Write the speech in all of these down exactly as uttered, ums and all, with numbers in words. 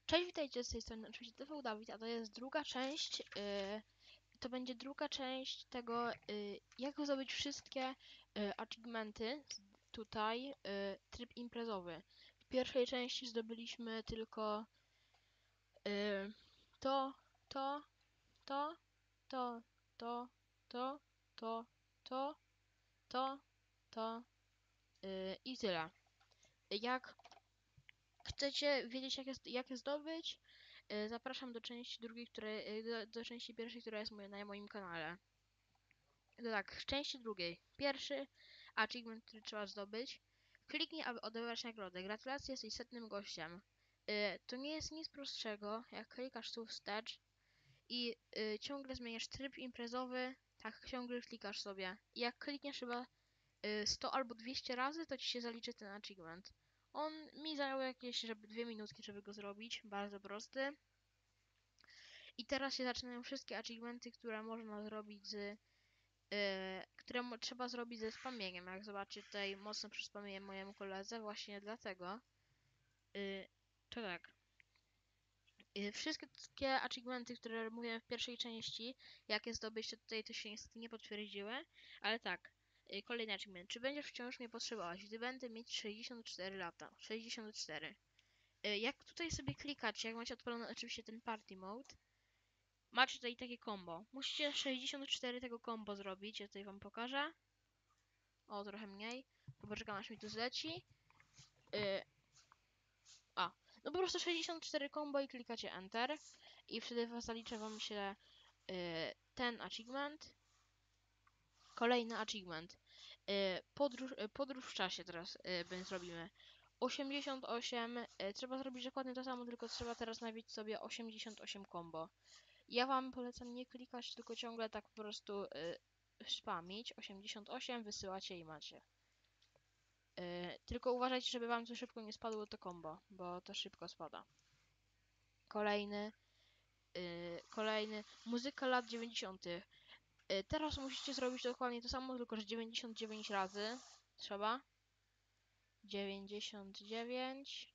Cześć, witajcie z tej strony, oczywiście T V Dawid, a to jest druga część, yy, to będzie druga część tego, yy, jak zdobyć wszystkie yy, achievementy, tutaj, yy, tryb imprezowy. W pierwszej części zdobyliśmy tylko yy, to, to, to, to, to, to, to, to, to, to yy, i tyle. Jak chcecie wiedzieć, jak je, jak je zdobyć, yy, zapraszam do części drugiej, której, yy, do, do części pierwszej, która jest moje, na moim kanale. No tak, w części drugiej. Pierwszy achievement, który trzeba zdobyć. Kliknij, aby odebrać nagrodę. Gratulacje, jesteś setnym gościem. Yy, to nie jest nic prostszego, jak klikasz tu wstecz i yy, ciągle zmieniasz tryb imprezowy, tak ciągle klikasz sobie. I jak klikniesz chyba yy, sto albo dwieście razy, to ci się zaliczy ten achievement. On mi zajął jakieś żeby dwie minutki, żeby go zrobić. Bardzo prosty. I teraz się zaczynają wszystkie achievementy, które można zrobić z... Yy, które mo- trzeba zrobić ze spamieniem. Jak zobaczycie, tutaj mocno przyspamiłem mojemu koledze, właśnie dlatego. Yy, to tak. Yy, wszystkie achievementy, które mówiłem w pierwszej części, jakie zdobyć, to tutaj to się niestety nie potwierdziły. Ale tak. Yy, kolejny achievement. Czy będziesz wciąż mnie potrzebować, gdy będę mieć sześćdziesiąt cztery lata? sześćdziesiąt cztery. Yy, jak tutaj sobie klikacie, jak macie odpalony oczywiście ten party mode, macie tutaj takie combo. Musicie sześćdziesiąt cztery tego combo zrobić. Ja tutaj wam pokażę. O, trochę mniej. To poczekam, aż mi tu zleci. Yy, a, no po prostu sześćdziesiąt cztery combo i klikacie Enter. I wtedy was zalicza wam się yy, ten achievement. Kolejny achievement. Yy, podróż, yy, podróż w czasie teraz yy, zrobimy. osiemdziesiąt osiem. Yy, trzeba zrobić dokładnie to samo, tylko trzeba teraz nabić sobie osiemdziesiąt osiem combo. Ja wam polecam nie klikać, tylko ciągle tak po prostu yy, spamić. osiemdziesiąt osiem, wysyłacie i macie. Yy, tylko uważajcie, żeby wam to szybko nie spadło to combo, bo to szybko spada. Kolejny, yy, kolejny, muzyka lat dziewięćdziesiątych. Yy, teraz musicie zrobić dokładnie to samo, tylko że dziewięćdziesiąt dziewięć razy trzeba. dziewięćdziesiąt dziewięć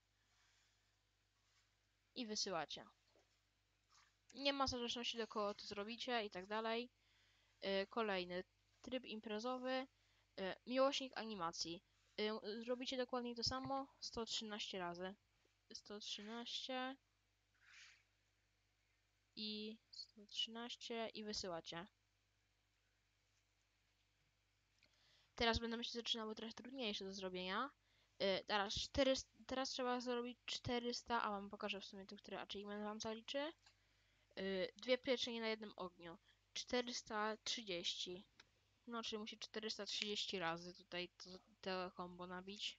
i wysyłacie. Nie ma zależności do kogo to zrobicie i tak dalej. Yy, kolejny, tryb imprezowy, yy, miłośnik animacji. Yy, zrobicie dokładnie to samo sto trzynaście razy. sto trzynaście i sto trzynaście i wysyłacie. Teraz będą się zaczynały trochę trudniejsze do zrobienia. Yy, teraz, czterysta, teraz trzeba zrobić czterysta, a wam pokażę w sumie to, który achievement wam zaliczy. Yy, dwie pieczenie na jednym ogniu. czterysta trzydzieści. No, czyli musi czterysta trzydzieści razy tutaj to, to combo nabić.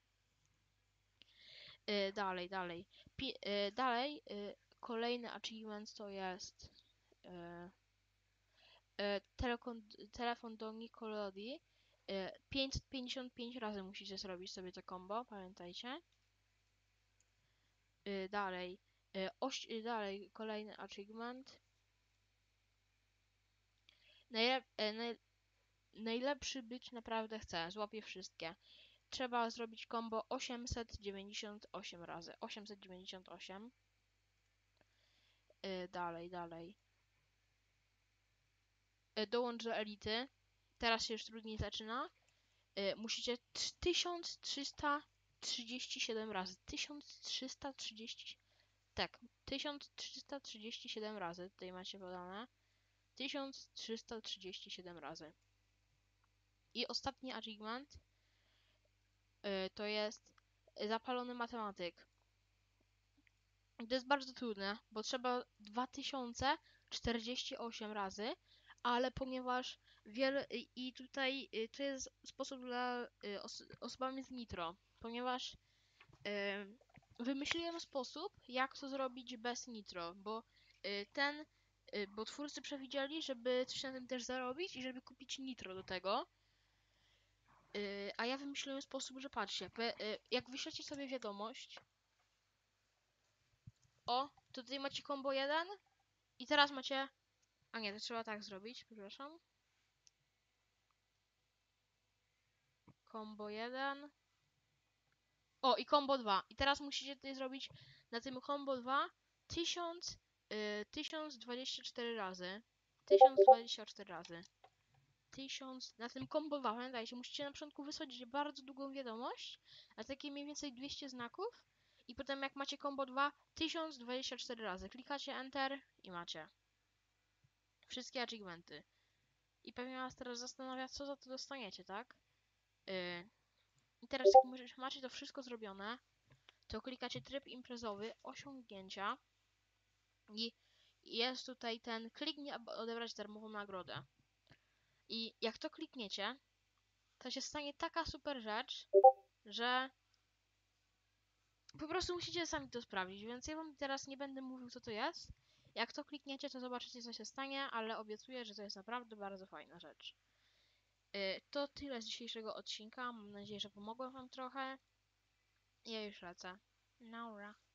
Yy, dalej, dalej. Pi yy, dalej, yy, kolejny achievement to jest yy, yy, telefon, telefon do Nicolodi. Yy, pięćset pięćdziesiąt pięć razy musicie zrobić sobie to combo, pamiętajcie. Yy, dalej, yy, oś, yy, dalej, kolejny achievement. Najlep yy, naj najlepszy być naprawdę chce, złapie wszystkie. Trzeba zrobić combo osiemset dziewięćdziesiąt osiem razy. osiemset dziewięćdziesiąt osiem. Yy, dalej, dalej. Yy, dołącz do elity. Teraz się już trudniej zaczyna. Yy, musicie tysiąc trzysta trzydzieści siedem razy. tysiąc trzysta trzydzieści... Tak, tysiąc trzysta trzydzieści siedem razy. Tutaj macie podane. tysiąc trzysta trzydzieści siedem razy. I ostatni achievement yy, to jest zapalony matematyk. To jest bardzo trudne, bo trzeba dwa tysiące czterdzieści osiem razy, ale ponieważ wiele... I tutaj y, to jest sposób dla y, os osobami z nitro, ponieważ y, wymyśliłem sposób, jak to zrobić bez nitro, bo y, ten... Y, bo twórcy przewidzieli, żeby coś na tym też zarobić i żeby kupić nitro do tego. Y, a ja wymyśliłem sposób, że patrzcie, y, jak wyślecie sobie wiadomość, o, to tutaj macie combo jeden i teraz macie... A nie, to trzeba tak zrobić, przepraszam. Combo jeden. O, i combo dwa. I teraz musicie tutaj zrobić na tym combo dwa tysiąc, y, tysiąc dwadzieścia cztery razy. tysiąc dwadzieścia cztery razy. tysiąc. Na tym combo dwa, pamiętajcie, musicie na początku wysłać bardzo długą wiadomość, a takie mniej więcej dwieście znaków. I potem jak macie combo dwa, tysiąc dwadzieścia cztery razy. Klikacie Enter i macie wszystkie achievementy. I pewnie was teraz zastanawia, co za to dostaniecie, tak? Yy. I teraz jak już macie to wszystko zrobione, to klikacie tryb imprezowy, osiągnięcia i jest tutaj ten kliknij, aby odebrać darmową nagrodę. I jak to klikniecie, to się stanie taka super rzecz, że po prostu musicie sami to sprawdzić, więc ja wam teraz nie będę mówił, co to jest. Jak to klikniecie, to zobaczycie, co się stanie, ale obiecuję, że to jest naprawdę bardzo fajna rzecz. Yy, to tyle z dzisiejszego odcinka. Mam nadzieję, że pomogłem wam trochę. Ja już lecę. Naura.